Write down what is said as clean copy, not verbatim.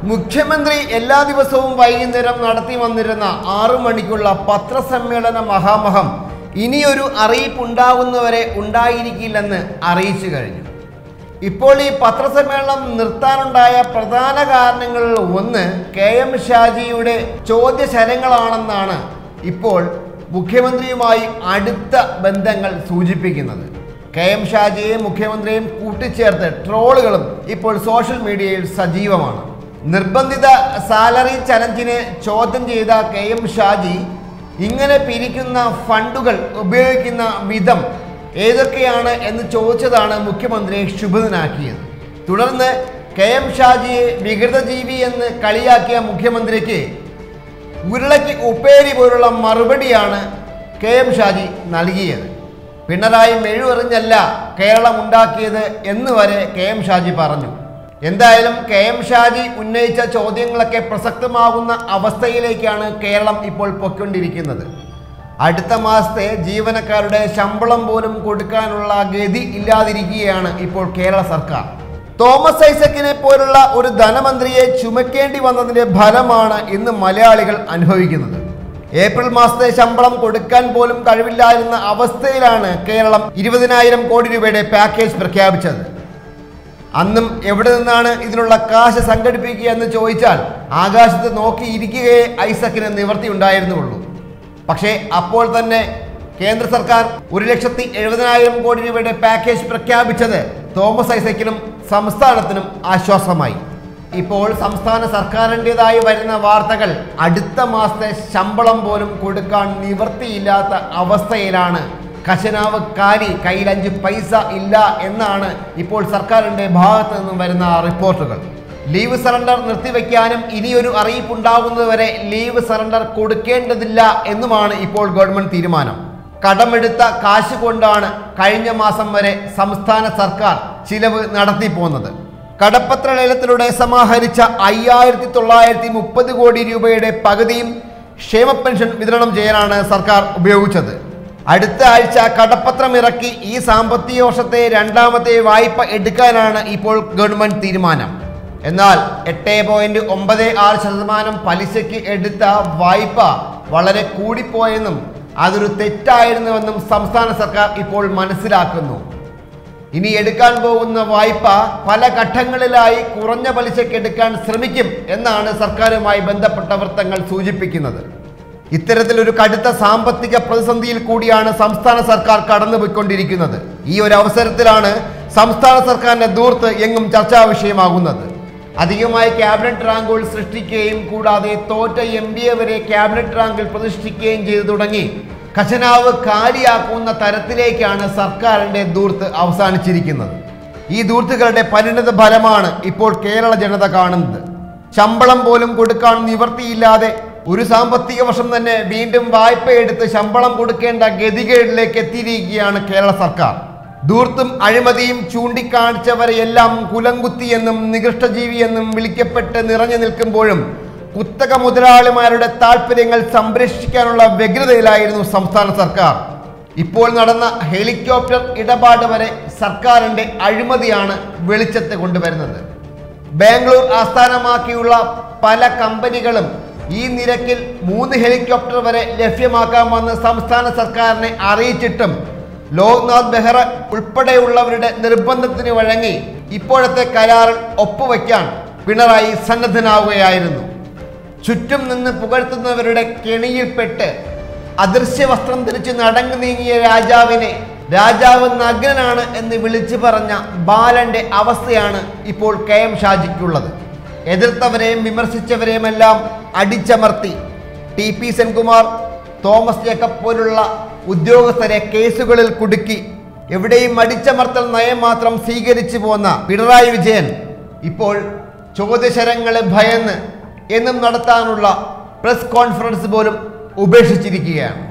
മുഖ്യമന്ത്രി എല്ലാ ദിവസവും വൈകുന്നേരം നടത്തി വന്നിരുന്ന 6 മണിക്കുള്ള പത്രസമ്മേളന മഹാമഹം ഇനിയൊരു അറിയിപ്പുണ്ടാകുന്നവരെ ഉണ്ടായിരിക്കില്ലെന്ന് അറിയിച്ചു കഴിഞ്ഞു. ഇപ്പോൾ ഈ പത്രസമ്മേളനം നിർത്താനുണ്ടായ പ്രധാന കാരണങ്ങളിൽ ഒന്ന് KM ഷാജിയുടെ ചോദ്യശരങ്ങളാണെന്നാണ് ഇപ്പോൾ മുഖ്യമന്ത്രിയുമായി അടുത്ത ബന്ധങ്ങൾ സൂചിപ്പിക്കുന്നത്. KM ഷാജിയെയും മുഖ്യമന്ത്രിയെയും കൂട്ടിച്ചേർത്ത് ട്രോളുകളും ഇപ്പോൾ സോഷ്യൽ മീഡിയയിൽ സജീവമാണ്. നിർബന്ധിത സാലറി ചലഞ്ചിനെ ചോദ്യം ചെയ്ത KM ഷാജി ഇങ്ങനെ പിരിക്കുന്ന ഫണ്ടുകൾ ഉപയോഗിക്കുന്ന വിധം ഏതൊക്കെയാണ് എന്ന് ചോദിച്ചതാണ് മുഖ്യമന്ത്രിയെ ക്ഷുഭിതനാക്കിയത്. തുടർന്ന് KM ഷാജിയെ വികൃതജീവി എന്ന് കളിയാക്കിയ മുഖ്യമന്ത്രിക്ക് ഉരുളയ്ക്ക് ഉപ്പേരി പോലുള്ള മറുപടിയാണ് KM ഷാജി നൽകിയത്. പിണറായി മെഴുവെറിഞ്ഞല്ല കേരളം ഉണ്ടാക്കിയത് എന്ന് വരെ KM ഷാജി പറഞ്ഞു. എന്തായാലും KM ഷാജി ഉന്നയിച്ച ചോദ്യങ്ങളൊക്കെ പ്രസക്തമാകുന്ന അവസ്ഥയിലേക്കാണ് കേരളം ഇപ്പോൾ പൊയ്ക്കൊണ്ടിരിക്കുന്നത്. അടുത്ത മാസത്തെ ജീവനക്കാരുടെ ശമ്പളം പോലും കൊടുക്കാനുള്ള ഗതി ഇല്ലാതിരിക്കുകയാണ് ഇപ്പോൾ കേരള സർക്കാർ. തോമസ് ഐസക്കിനെ പോലുള്ള ഒരു ധനമന്ത്രിയെ ചുമക്കേണ്ടി വന്നതിന്റെ ഫലമാണ് ഇന്ന് മലയാളികൾ അനുഭവിക്കുന്നത്. ഏപ്രിൽ മാസത്തെ ശമ്പളം കൊടുക്കാൻ പോലും കഴിവില്ലായിരുന്ന അവസ്ഥയിലാണ് കേരളം 20,000 കോടി രൂപയുടെ പാക്കേജ് പ്രഖ്യാപിച്ചത്. അന്നും എവിടെ നിന്നാണ് ഇതിനുള്ള കാശ് സംഘടിപ്പിക്കുക എന്ന് ചോദിച്ചാൽ ആകാശത്ത് നോക്കിയിരിക്കുകയെ ഐസക്കിന് നിവൃത്തി ഉണ്ടായിരുന്നുള്ളൂ. പക്ഷേ അപ്പോൾ തന്നെ കേന്ദ്ര സർക്കാർ 1,70,000 കോടി രൂപയുടെ പാക്കേജ് പ്രഖ്യാപിച്ചത് തോമസ് ഐസക്കിനും സംസ്ഥാനത്തിനും ആശ്വാസമായി. ഇപ്പോൾ സംസ്ഥാന സർക്കാരിൻ്റെതായി വരുന്ന വാർത്തകൾ അടുത്ത മാസത്തെ ശമ്പളം പോലും കൊടുക്കാൻ നിവൃത്തിയില്ലാത്ത അവസ്ഥയിലാണ്. ഖജനാവ് കാലി, കയ്യിൽ 5 പൈസ ഇല്ല എന്നാണ് ഇപ്പോൾ സർക്കാരിൻ്റെ ഭാഗത്ത് നിന്നും വരുന്ന റിപ്പോർട്ടുകൾ. ലീവ് സറണ്ടർ നിർത്തിവെക്കാനും ഇനിയൊരു അറിയിപ്പുണ്ടാകുന്നതുവരെ ലീവ് സറണ്ടർ കൊടുക്കേണ്ടതില്ല എന്നുമാണ് ഇപ്പോൾ ഗവൺമെന്റ് തീരുമാനം. കടമെടുത്ത കാശ് കൊണ്ടാണ് കഴിഞ്ഞ മാസം വരെ സംസ്ഥാന സർക്കാർ ചിലവ് നടത്തിപ്പോന്നത്. കടപ്പത്ര ലേലത്തിലൂടെ സമാഹരിച്ച 5,930 കോടി രൂപയുടെ പകുതിയും ക്ഷേമ പെൻഷൻ വിതരണം ചെയ്യാനാണ് സർക്കാർ ഉപയോഗിച്ചത്. അടുത്ത ആഴ്ച കടപ്പത്രം ഇറക്കി ഈ സാമ്പത്തിക വർഷത്തെ 2ാമത്തെ വായ്പ എടുക്കാനാണ് ഇപ്പോൾ ഗവൺമെന്റ് തീരുമാനം. എന്നാൽ 8.96% പലിശയ്ക്ക് എടുത്ത വായ്പ വളരെ കൂടിപ്പോയെന്നും അതൊരു തെറ്റായിരുന്നുവെന്നും സംസ്ഥാന സർക്കാർ ഇപ്പോൾ മനസ്സിലാക്കുന്നു. ഇനി എടുക്കാൻ പോകുന്ന വായ്പ പല ഘട്ടങ്ങളിലായി കുറഞ്ഞ പലിശയ്ക്ക് എടുക്കാൻ ശ്രമിക്കും എന്നാണ് സർക്കാരുമായി ബന്ധപ്പെട്ട വൃത്തങ്ങൾ സൂചിപ്പിക്കുന്നത്. ഇത്തരത്തിലൊരു കടുത്ത സാമ്പത്തിക പ്രതിസന്ധിയിൽ കൂടിയാണ് സംസ്ഥാന സർക്കാർ കടന്നുപോയിക്കൊണ്ടിരിക്കുന്നത്. ഈ ഒരു അവസരത്തിലാണ് സംസ്ഥാന സർക്കാരിന്റെ ദൂർത്ത് എങ്ങും ചർച്ചാ വിഷയമാകുന്നത്. അധികമായി ക്യാബിനറ്റ് റാങ്കുകൾ സൃഷ്ടിക്കുകയും കൂടാതെ തോറ്റ MBA വരെ ക്യാബിനറ്റ് റാങ്കിൽ പ്രതിഷ്ഠിക്കുകയും ചെയ്തു തുടങ്ങി ഖജനാവ് കാലിയാക്കുന്ന തരത്തിലേക്കാണ് സർക്കാരിന്റെ ദൂർത്ത് അവസാനിച്ചിരിക്കുന്നത്. ഈ ദൂർത്തുകളുടെ പരിണിത ഫലമാണ് ഇപ്പോൾ കേരള ജനത കാണുന്നത്. ശമ്പളം പോലും കൊടുക്കാൻ നിവൃത്തിയില്ലാതെ ഒരു സാമ്പത്തിക വർഷം തന്നെ വീണ്ടും വായ്പയെടുത്ത് ശമ്പളം കൊടുക്കേണ്ട ഗതികേടിലേക്ക് എത്തിയിരിക്കുകയാണ് കേരള സർക്കാർ. ദൂർത്തും അഴിമതിയും ചൂണ്ടിക്കാണിച്ചവരെയെല്ലാം കുലംകുത്തിയെന്നും നികൃഷ്ടജീവിയെന്നും വിളിക്കപ്പെട്ട് നിറഞ്ഞു നിൽക്കുമ്പോഴും കുത്തക മുതലാളിമാരുടെ താല്പര്യങ്ങൾ സംരക്ഷിക്കാനുള്ള വ്യഗ്രതയിലായിരുന്നു സംസ്ഥാന സർക്കാർ. ഇപ്പോൾ നടന്ന ഹെലികോപ്റ്റർ ഇടപാട് വരെ സർക്കാരിന്റെ അഴിമതിയാണ് വെളിച്ചത്ത് കൊണ്ടുവരുന്നത്. ബാംഗ്ലൂർ ആസ്ഥാനമാക്കിയുള്ള പല കമ്പനികളും ഈ നിരക്കിൽ 3 ഹെലികോപ്റ്റർ വരെ ലഭ്യമാക്കാമെന്ന് സംസ്ഥാന സർക്കാരിനെ അറിയിച്ചിട്ടും ലോക്നാഥ് ബെഹ്റ ഉൾപ്പെടെയുള്ളവരുടെ നിർബന്ധത്തിന് വഴങ്ങി ഇപ്പോഴത്തെ കരാറിൽ ഒപ്പുവെക്കാൻ പിണറായി സന്നദ്ധനാവുകയായിരുന്നു. ചുറ്റും നിന്ന് പുകഴ്ത്തുന്നവരുടെ കെണിയിൽപ്പെട്ട് അദൃശ്യ വസ്ത്രം ധരിച്ച് നടങ്ങി നീങ്ങിയ രാജാവിനെ രാജാവ് നഗ്നനാണ് എന്ന് വിളിച്ചു പറഞ്ഞ ബാലന്റെ അവസ്ഥയാണ് ഇപ്പോൾ KM ഷാജിക്കുള്ളത്. എതിർത്തവരെയും വിമർശിച്ചവരെയുമെല്ലാം അടിച്ചമർത്തി TP സെൻകുമാർ, തോമസ് ജേക്കബ് പോലുള്ള ഉദ്യോഗസ്ഥരെ കേസുകളിൽ കുടുക്കി എവിടെയും അടിച്ചമർത്തൽ നയം മാത്രം സ്വീകരിച്ചു പോന്ന പിണറായി വിജയൻ ഇപ്പോൾ ചോദ്യശരങ്ങളെ ഭയന്ന് എന്നും നടത്താനുള്ള പ്രസ് കോൺഫറൻസ് പോലും ഉപേക്ഷിച്ചിരിക്കുകയാണ്.